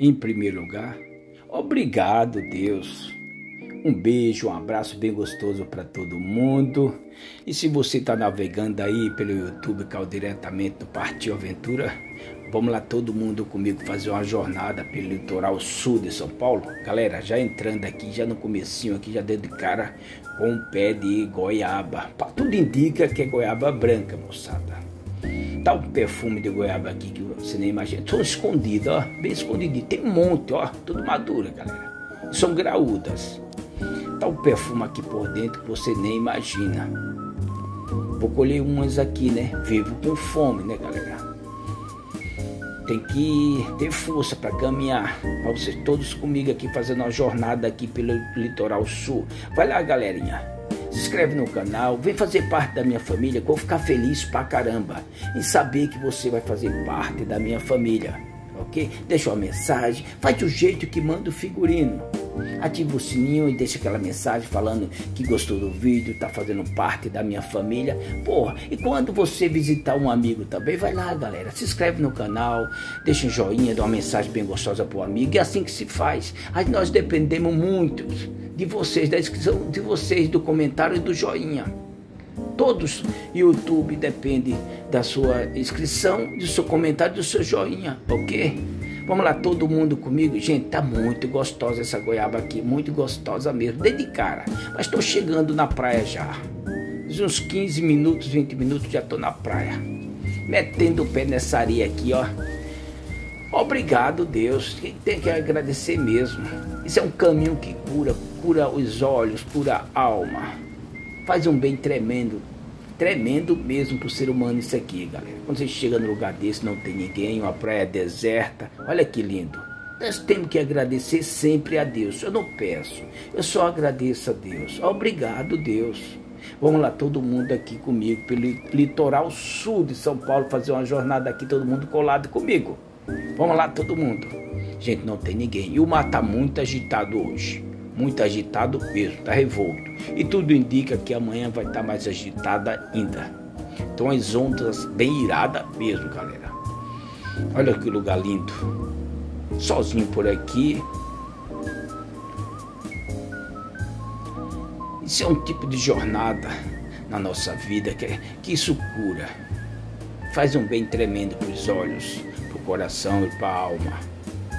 Em primeiro lugar, obrigado, Deus. Um beijo, um abraço bem gostoso para todo mundo. E se você está navegando aí pelo YouTube, caiu diretamente do Partiu Aventura, vamos lá todo mundo comigo fazer uma jornada pelo litoral sul de São Paulo. Galera, já entrando aqui, já no comecinho aqui, já dentro de cara com um pé de goiaba. Tudo indica que é goiaba branca, moçada. Tá um perfume de goiaba aqui que você nem imagina. Tudo escondido, ó, bem escondidinho. Tem um monte, ó, tudo madura, galera. São graúdas. Tá um perfume aqui por dentro que você nem imagina. Vou colher umas aqui, né? Vivo com fome, né, galera? Tem que ter força para caminhar. Para vocês todos comigo aqui fazendo uma jornada aqui pelo litoral sul. Vai lá, galerinha. Se inscreve no canal, vem fazer parte da minha família, que eu vou ficar feliz pra caramba em saber que você vai fazer parte da minha família, ok? Deixa uma mensagem, faz do jeito que manda o figurino. Ativa o sininho e deixa aquela mensagem falando que gostou do vídeo, tá fazendo parte da minha família. Porra, e quando você visitar um amigo também, vai lá, galera, se inscreve no canal, deixa um joinha, dá uma mensagem bem gostosa pro amigo. É assim que se faz. Aí nós dependemos muito de vocês, da inscrição de vocês, do comentário e do joinha. Todos YouTube depende da sua inscrição, do seu comentário, do seu joinha, ok? Vamos lá, todo mundo comigo? Gente, tá muito gostosa essa goiaba aqui, muito gostosa mesmo, desde cara. Mas tô chegando na praia já. Uns 15 minutos, 20 minutos já tô na praia. Metendo o pé nessa areia aqui, ó. Obrigado, Deus. Tem que agradecer mesmo. Isso é um caminho que cura os olhos, cura a alma. Faz um bem tremendo. Tremendo mesmo pro ser humano isso aqui, galera. Quando você chega no lugar desse, não tem ninguém, uma praia deserta. Olha que lindo. Nós temos que agradecer sempre a Deus. Eu não peço, eu só agradeço a Deus. Obrigado, Deus. Vamos lá, todo mundo aqui comigo, pelo litoral sul de São Paulo, fazer uma jornada aqui, todo mundo colado comigo. Vamos lá, todo mundo. Gente, não tem ninguém. E o mar tá muito agitado hoje. Muito agitado mesmo, tá revolto. E tudo indica que amanhã vai estar mais agitada ainda. Então as ondas bem iradas mesmo, galera. Olha que lugar lindo. Sozinho por aqui. Isso é um tipo de jornada na nossa vida que isso cura. Faz um bem tremendo para os olhos, para o coração e para a alma.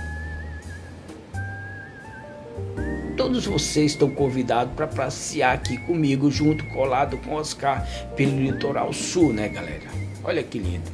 Todos vocês estão convidados para passear aqui comigo, junto, colado com o Oscar, pelo litoral sul, né, galera? Olha que lindo.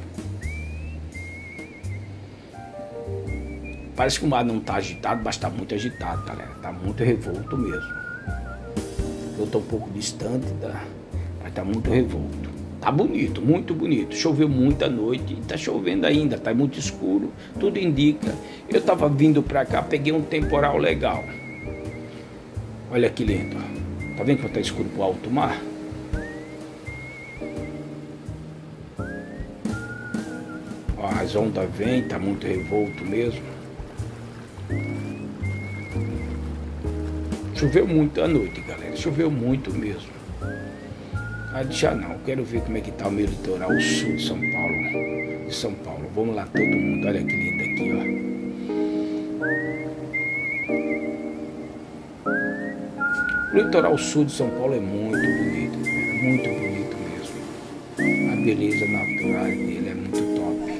Parece que o mar não está agitado, mas está muito agitado, galera. Está muito revolto mesmo. Eu estou um pouco distante, mas está muito revolto. Tá bonito, muito bonito. Choveu muito à noite e tá chovendo ainda, tá muito escuro. Tudo indica. Eu estava vindo para cá, peguei um temporal legal. Olha que lindo. Tá vendo como tá escuro pro alto mar? Ó, as ondas vêm, tá muito revolto mesmo. Choveu muito à noite, galera. Choveu muito mesmo. Mas já não. Quero ver como é que tá o meu litoral sul de São Paulo. De São Paulo. Vamos lá todo mundo. Olha que lindo aqui, ó. O litoral sul de São Paulo é muito bonito, muito bonito mesmo. A beleza natural dele é muito top.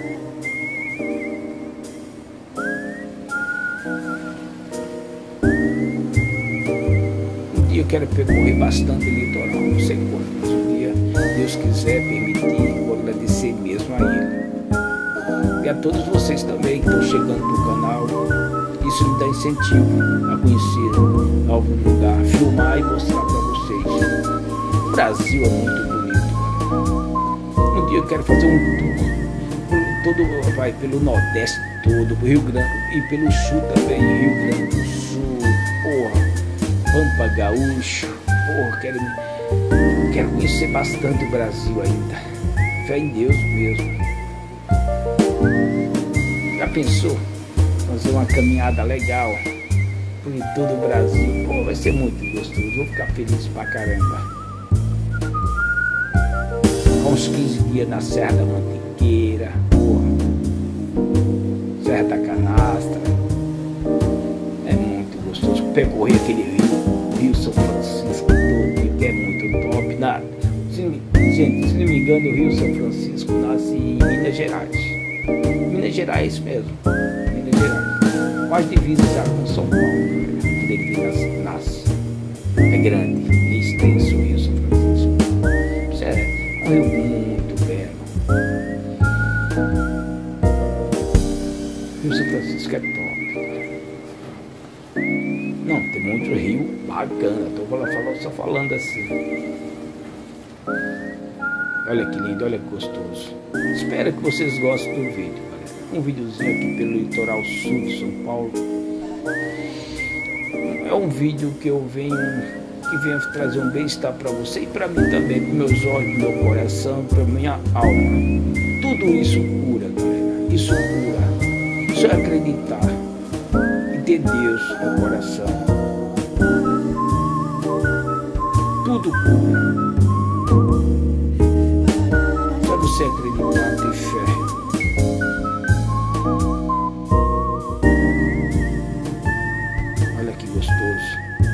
Um dia eu quero percorrer bastante o litoral, não sei quando, mas um dia, Deus quiser permitir, vou agradecer mesmo a Ele. E a todos vocês também que estão chegando no canal. Isso me dá incentivo a conhecer algum lugar, filmar e mostrar para vocês. O Brasil é muito bonito. Um dia eu quero fazer um tour, vai pelo Nordeste todo, pro Rio Grande e pelo Sul também, Rio Grande do Sul, porra, Pampa Gaúcho, porra, quero conhecer bastante o Brasil ainda. Fé em Deus mesmo. Já pensou? Fazer uma caminhada legal por todo o Brasil. Pô, vai ser muito gostoso. Vou ficar feliz pra caramba. Com uns 15 dias na Serra da Mantiqueira, porra, Serra da Canastra. percorrer aquele rio São Francisco todo, que é muito top. Gente, se não me engano, o Rio São Francisco nasce em Minas Gerais. Minas Gerais mesmo. Minas Gerais. Quase divisa já com São Paulo, onde ele nasce. É grande, é extenso o Rio São Francisco. Isso é um rio muito belo. O Rio São Francisco é top. Não, tem muito rio bacana. Estou só falando assim. Olha que lindo, olha que gostoso. Espero que vocês gostem do vídeo, galera. Um videozinho aqui pelo litoral sul de São Paulo. É um vídeo que venho trazer um bem-estar para você e para mim também, para meus olhos, meu coração, para minha alma. Tudo isso cura, galera. Isso cura. Só acreditar e ter Deus no coração. Tudo cura. Você acreditar, ter fé. Olha que gostoso.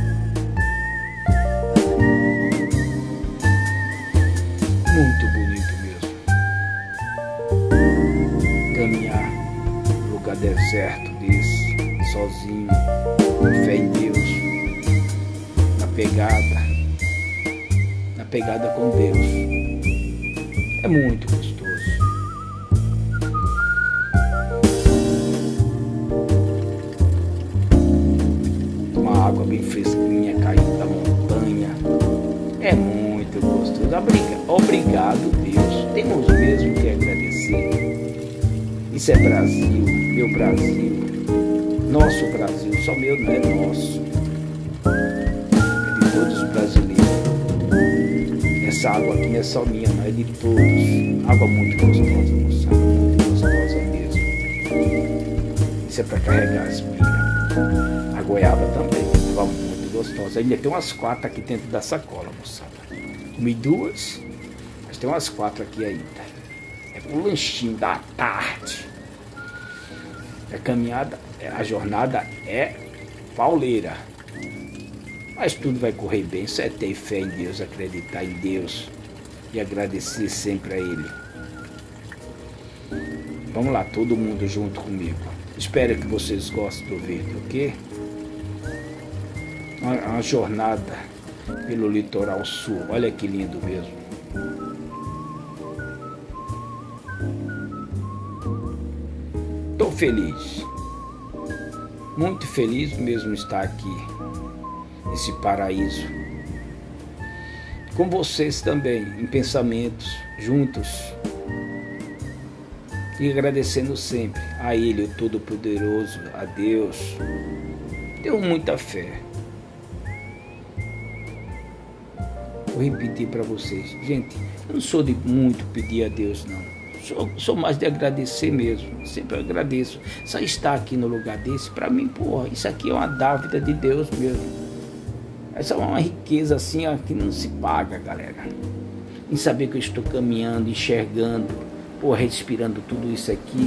Muito bonito mesmo. Caminhar no lugar deserto desse, sozinho, com fé em Deus, na pegada com Deus. É muito gostoso. Uma água bem fresquinha caindo da montanha. É muito gostoso. Obrigado, Deus. Temos mesmo que agradecer. Isso é Brasil, meu Brasil. Nosso Brasil, só meu não é nosso. É de todos os brasileiros. Essa água aqui não é só minha, não é de todos. Água muito gostosa, moçada, muito gostosa mesmo. Isso é para carregar as pilhas. A goiaba também, água muito gostosa. Ainda tem umas 4 aqui dentro da sacola, moçada. Comi 2, mas tem umas 4 aqui ainda. É pro lanchinho da tarde. A caminhada, a jornada é pauleira. Mas tudo vai correr bem, só é ter fé em Deus, acreditar em Deus e agradecer sempre a Ele. Vamos lá, todo mundo junto comigo. Espero que vocês gostem do vídeo, ok? Uma jornada pelo litoral sul, olha que lindo mesmo. Estou feliz, muito feliz mesmo estar aqui. Esse paraíso com vocês também, em pensamentos juntos, e agradecendo sempre a Ele, o Todo-Poderoso, a Deus. Tenho muita fé. Vou repetir para vocês, gente, eu não sou de muito pedir a Deus, não. Sou mais de agradecer mesmo. Sempre agradeço. Só estar aqui no lugar desse, para mim, porra, isso aqui é uma dávida de Deus mesmo. Essa é uma riqueza assim, ó, que não se paga, galera. Em saber que eu estou caminhando, enxergando, pô, respirando tudo isso aqui.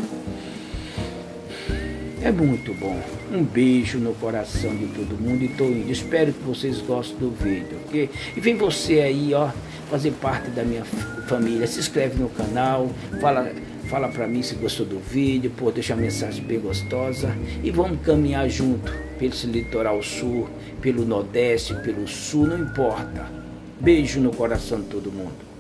É muito bom. Um beijo no coração de todo mundo e tô indo. Espero que vocês gostem do vídeo, ok? E vem você aí, ó, fazer parte da minha família. Se inscreve no canal, fala pra mim se gostou do vídeo, pô, deixa uma mensagem bem gostosa. E vamos caminhar junto pelo litoral sul, pelo nordeste, pelo sul, não importa. Beijo no coração de todo mundo.